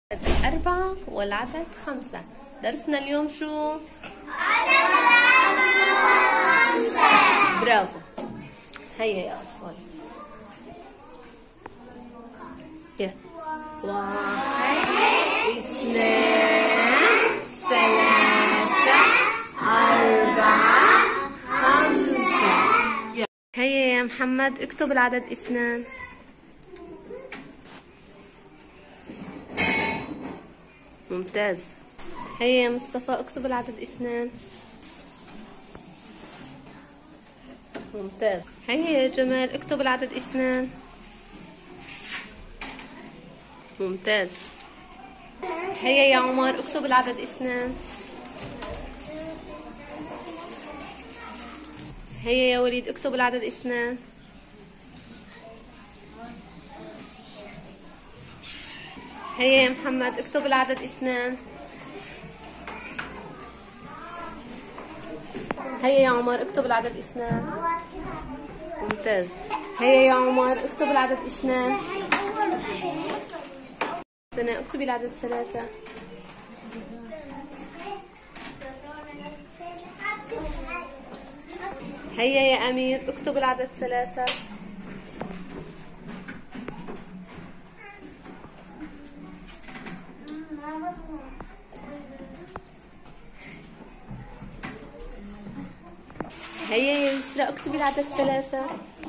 4 والعدد 5. درسنا اليوم شو؟ عدد 5. برافو. هيا يا أطفال. يا 1 2 3 4 5. هيا يا محمد اكتب العدد 2. ممتاز. هيا يا مصطفى اكتب العدد 2. ممتاز. هيا يا جمال اكتب العدد 2. ممتاز. هيا يا عمر اكتب العدد 2. هيا يا وليد اكتب العدد 2. هيا يا محمد اكتب العدد 2. هيا يا عمر اكتب العدد 2. ممتاز. هيا يا عمر اكتب العدد 2. سنة اكتبي العدد 3. هيا يا أمير اكتب العدد 3. هيا يا يسرا اكتبي العدد 3.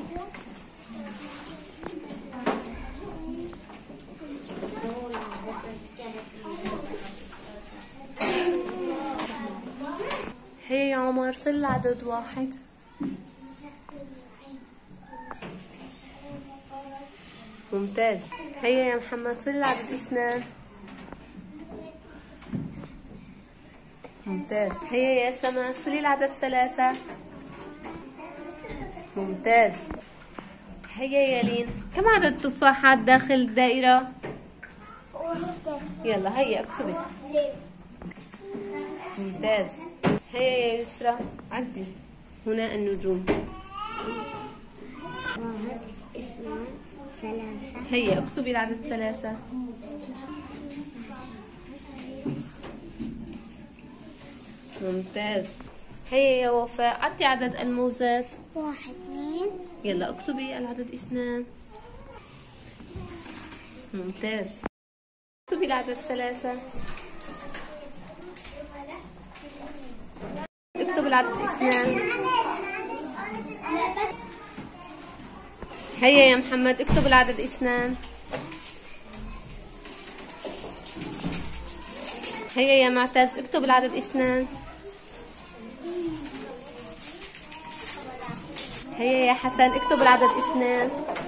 هيا يا عمر صل العدد 1. ممتاز. هيا يا محمد صل العدد 2. ممتاز. هيا يا سما صلي العدد 3. ممتاز. هيا يا لين كم عدد تفاحات داخل الدائرة؟ يلا هيا اكتبي. ممتاز. هيا يا يسرا عدي هنا النجوم. 1 2 3. هيا اكتبي العدد 3. ممتاز. هيا يا وفاء عدي عدد الموزات. 1 2. يلا اكتبي العدد 2. ممتاز. اكتبي العدد 3. اكتب العدد 2. هيا يا محمد اكتب العدد 2. هيا يا معتز اكتب العدد 2. هيا يا حسن اكتب العدد 2.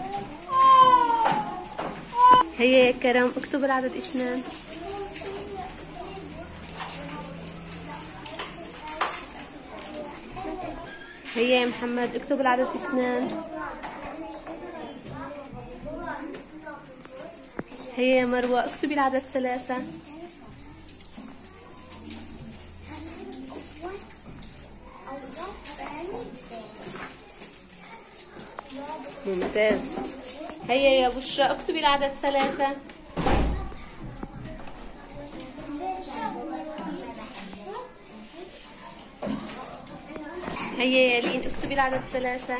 هيا يا كرم اكتب العدد 2. هيا يا محمد اكتب العدد 2. هيا يا مروة اكتبي العدد 3. ممتاز. هيا يا بشرى اكتبي العدد 3. هيا يا لين اكتبي العدد 3.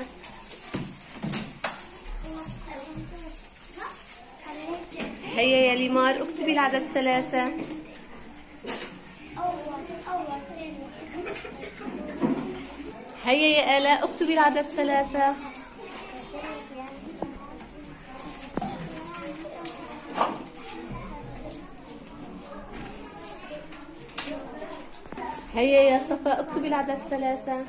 هيا يا ليمار اكتبي العدد 3. هيا يا آلاء اكتبي العدد 3. هيا يا صفاء اكتبي العدد 3.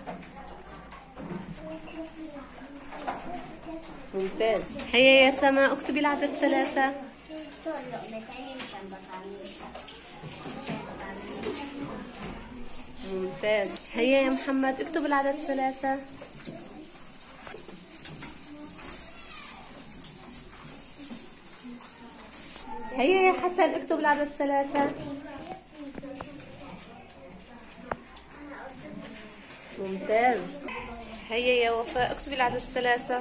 ممتاز. هيا يا سما اكتبي العدد 3. ممتاز. هيا يا محمد اكتب العدد 3. هيا يا حسن اكتب العدد 3. ممتاز. هيا يا وفاء اكتبي العدد 3.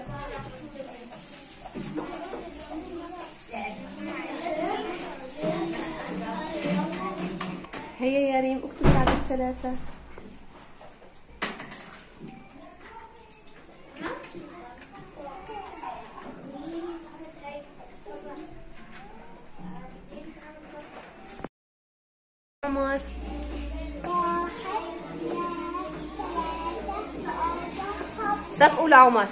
هيا يا ريم اكتب العدد 3. عمر صف أولى عمر.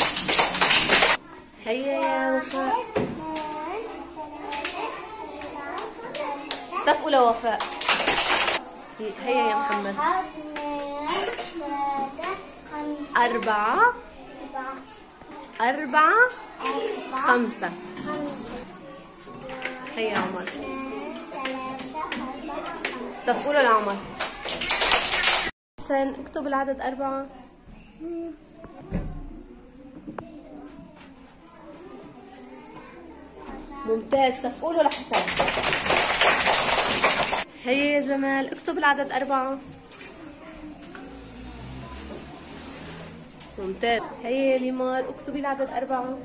هيا يا وفاء صف أولى وفاء. هيا يا محمد. 4 4 5. هيا يا عمر صف أولى لعمر. حسن اكتب العدد 4. ممتاز صف أولى لحسن. هيا يا جمال اكتب العدد 4. ممتاز. هيا يا ليمار اكتبي العدد 4.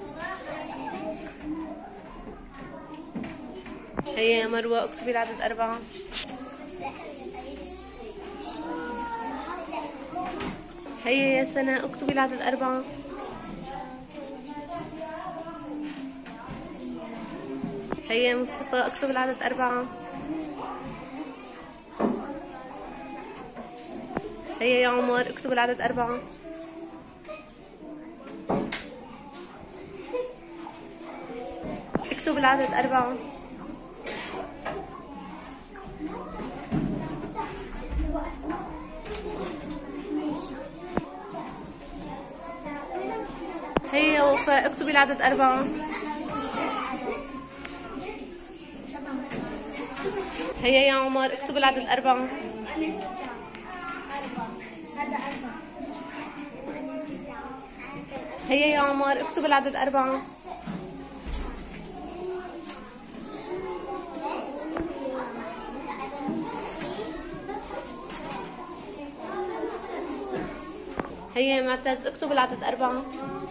هيا يا مروة اكتبي العدد 4. هيا يا سناء اكتبي العدد 4. هيا يا مصطفى اكتب العدد 4. هيا يا عمر اكتب العدد 4. اكتب العدد 4. هيا يا وفاء اكتبي العدد 4. هيا يا عمر اكتب العدد 4. هيا يا عمر اكتب العدد 4. هيا يا معتز اكتب العدد 4.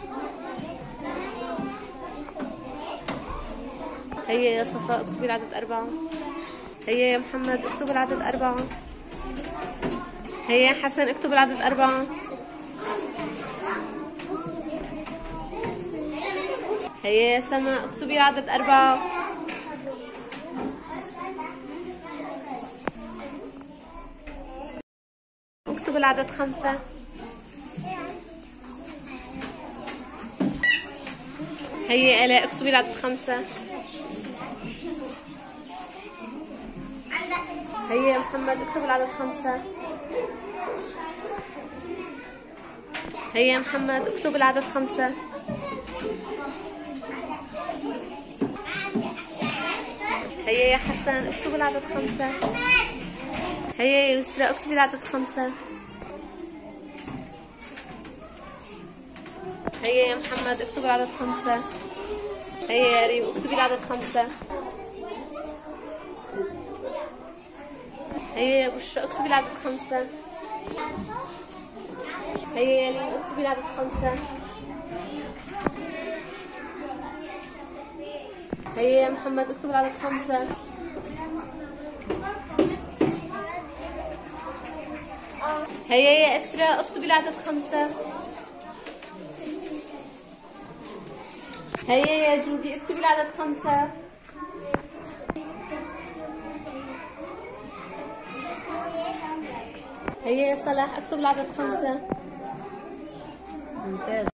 هيا يا صفاء اكتبي العدد 4. هيا يا محمد اكتب العدد 4. هيا يا حسن اكتب العدد 4. هيا يا سما اكتبي العدد 4. اكتب العدد 5. هيا يا آلاء اكتبي العدد 5. هيا يا محمد اكتب العدد 5. هيا يا محمد اكتب العدد 5. هيا يا حسن اكتب العدد 5. هيا يا يسرى اكتبي العدد 5. هيا يا محمد اكتب العدد 5. هيا يا ريم اكتبي العدد 5. هيا يا بشرى اكتبي العدد 5. هيا يا لين اكتبي العدد 5. هيا يا محمد اكتب العدد 5. هيا يا اسراء اكتبي العدد 5. هيا يا جودي اكتبي العدد 5. هيا يا صلاح اكتب العدد 5. ممتاز.